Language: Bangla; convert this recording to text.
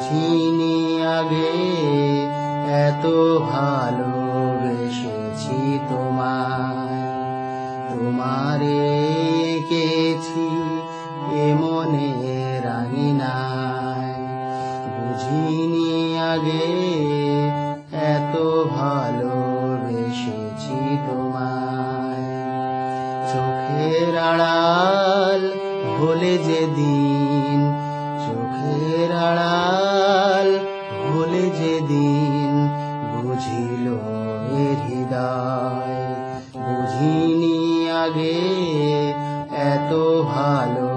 বুঝিনি আগে এত ভালোবেসেছি তোমায়। তোমারে এঁকেছি এ মনের আঙিনায়। বুঝিনি আগে এত ভালোবেসেছি তোমায়। চোখের আড়াল ভুলে যেদিন, চোখের আড়াল ভুলে যেদিন বুঝিল এ হৃদয়। বুঝিনি আগে এত ভালো